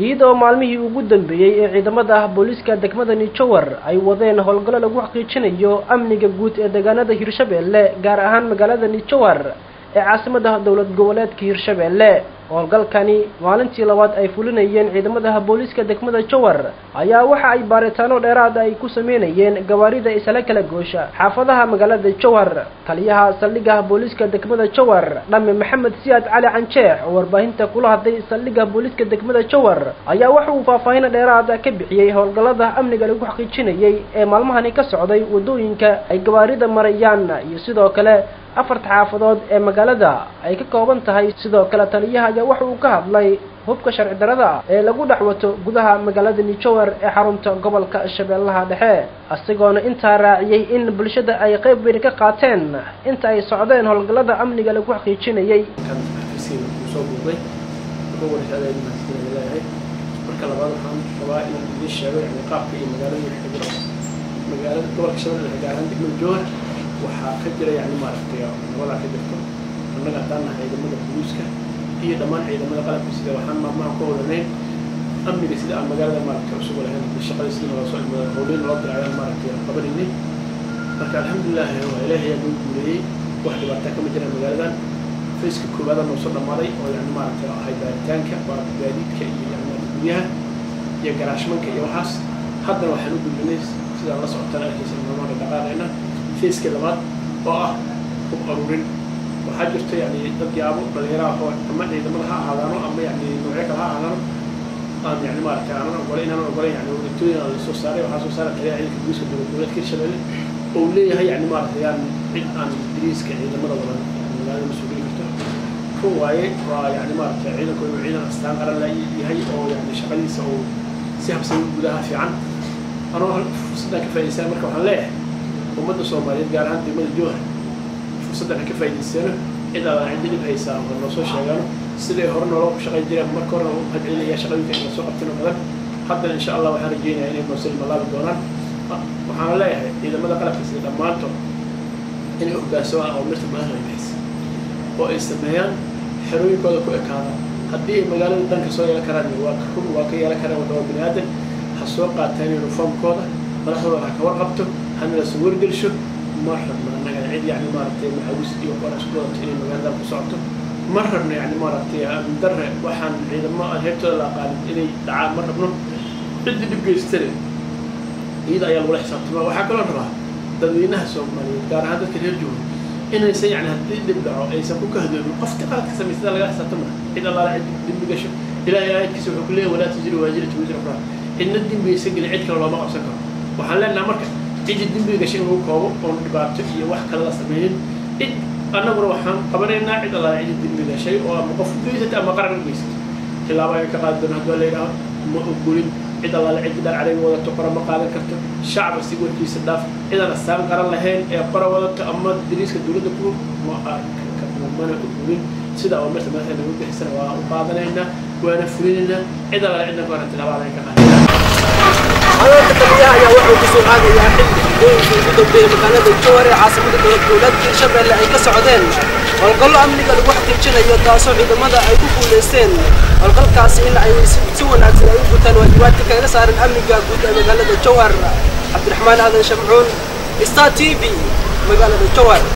iyadoo maalmihii ugu dambeeyay ee ciidamada booliska degmada Jowhar ay wadeen howlgallo lagu xaqiijinayo amniga guud ee deegaanada Hirshabelle gaar ahaan magaalada Jowhar ee caasimadda dawlad goboleedka Hirshabelle howlgalkani maalintii labaad ay fulinayeen ciidamada booliska degmada Jowhar ayaa waxa ay baaritaano dheeraad ay ku sameeyeen gawaarida isla kala goosha xaafadaha magaalada Jowhar taliyaha saldhigga booliska degmada Jowhar Dhame Maxamed Siyaad Cali Canjeex oo warbaahinta kula hadlay saldhigga booliska degmada Jowhar ayaa waxa uu faahfaahin dheeraad ah ka bixiyay howlgallada amniga lagu xaqiijinayay ee maalmahani ka socday wadooyinka ay gawaarida marayaan iyo sidoo kale afarta xaafadood ee magaalada ay ka kooban tahay sidoo kale taliyaha ayaa waxa uu ka hadlay hubka sharci darrada ee lagu dhaxwato gudaha magaalada Jowhar ee xarunta gobolka Shabeellaha Dhexe asigoona inta raaciyay in bulshada ay qayb weyn ka qaateen inta ay socdeen howlgallada amniga lagu xaqiijinayay marka labaad waxaan rabaa inaan idin sheego qaabka iyo magaalada gobolka Shabeellaha gaar ahaan degmada Jowhar waxaa ka jira maaragtay wada ka jirto annaga hadaan ciidamada booliska iyo dhammaan ciidamada qalabka sida waxaan maamaha ku wadaneyn amniga sida magaalada maaragtay cusub lahayn shaqada sida loo soo imaaday howlin loo diray maaragtay qabanayay marka alxamdulillah waa ilaahay uu guuleeyay wax dhibaato kama jira magaaladan fiiska koobaad oo soo dhamaaday oo maaragtay ahay baaritaanka gaadiidka iyo guryaha iyo garaashmanka iyo waxaas haddana waxaan u gudbinay sida la socotana arkaysan maamada dhaqaaqayna fiiska labaad oo ah hub aruurin waxaa jirta dad yaabo dhalinyaraha oo ama ciidamada ha ahaadaano ama noocyo kale ha ahaadaano aan maaragtay aanan ogoleyn wadatooyin la soo saaray waxaa soo saaray taliyaha ciidanka booliska dowlad goboleedka Hirshabelle oo leeyahay maaragtay cid aan diriiska ciidamada wadan magaalada mas'uuliyiin karto ku waaye waa maaragtay ciidanku inuu ciidan astaan qaran la yahay oo shaqadiisa oo si habsan gudaha fiican anoo fursadda ka faa'iideysan marka waxaan leeyahay ummadda Soomaaliyeed gaar ahaan degmada Jowhar fursadda ka faa'iideysana ila aan dib haysaa oo noo soo sheegaan sidii hore noo shaqayn jireen marka hore oo hadciilaya shaqooyinka ay soo qabteen badan hadda insha Allah waxaan rajeynayaa inay noo soo malaabi doonaan waxaan leeyahay ciidamada qalabka sida dhamaantood inay hoggaansamaan oo mirta maahan oo ay sameeyaan xerooyinkooda ku ekaada haddii magaalada danka soo yeelan karaan waa ka yeelan karaan wadada bini'aadan ha soo qaataan uniformkooda madaxdooda ha ka warqabto hana la soo wargelsho marrabna annaga cid maaragtay maxawis iyo qoraas ku wadato inay magaalada ku socoto marrabna maaragtay darre waxaan ciidamada heertooda la aqaanin inay dhacaan marrabno ciddi dhib geystane iyada ayaa lagula xisaabtamaa waxaa kaloo rabaa dadweynaha Soomaaliyeed gaar ahaan dadka reer Jowhar inaysan haddii dhib dhaco aysan ku kahdoomin qofta qaladka samaysada laga xisaabtama cid alla cid dembi gasho ilaahay aayadkiisa wuxuu ku leeyahay walaa tajiru waajiratu wizra ukhraa inna dembigiisa geli cid kale looma qabsan karo waxaan leenahay marka cid dembiga gashay inuu koobo oo dhibaato iyo wax kale la sameeyay cid annaguna waxaan qabanaynaa cid alla cid dembiga gashay oo ama qof geysatay ama qaran geysatay tilaabo ay ka qaadi doonaan haddii la yiraahdo ma ogolin cid alla cid dal caray wadato qora ma qaadan karto shacab si warkiisa dhaaf ciidan astaan qaran lahayn ee qora wadato ama diriiska dawladda ku ma mana ogolin sida oo marka madaxda ugu bixisana waa u qaadanaynaa waana fulinayna cid alla cidna qoran tilaabo ay ka qaadayaan هذا التقرير يا واحد كسر هذا يا حل يقول بين مكانات الجوهر عاصمة الدولة Hirshabelle أي كسعودين والقلة أمني قال واحد يجينا يتواصل إذا ماذا أيكون لسين والقلة كاسين أي سوى ناس أيكون تنواجبات كذا صار الأمن قال مكانات الجوهر عبد الرحمن هذا شمعون إستا TV مكانات الجوهر.